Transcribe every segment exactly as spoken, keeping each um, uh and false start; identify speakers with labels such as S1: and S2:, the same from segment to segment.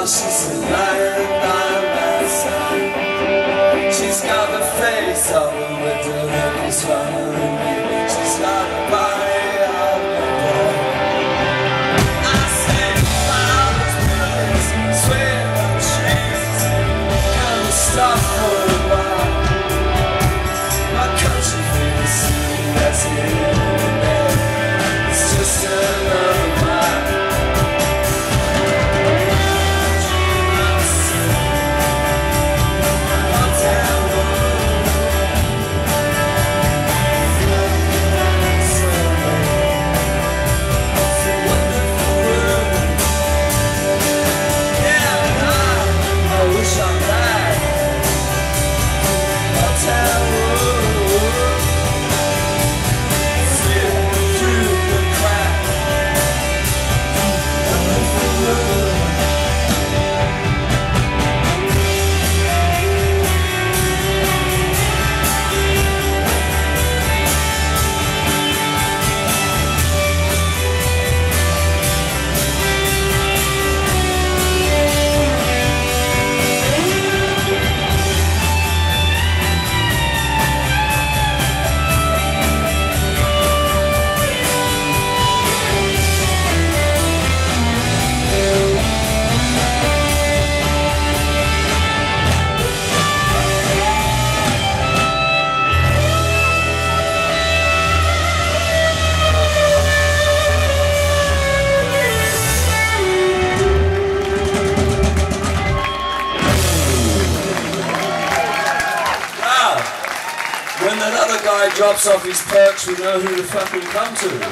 S1: she's lying by my side. She's got the face of a widow that is following me. She's got a body of a boy. I see flowers, birds, swing on trees. Kind of stop for a while. My country feels that's the end of the day. It's just another mile. Drops off his perch, we know who the fuck we come to. Good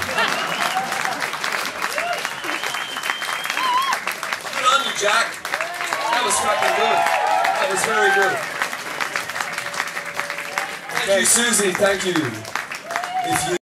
S1: on you, Jak. That was fucking good. That was very good. Thank you, Suzy. Thank you. If you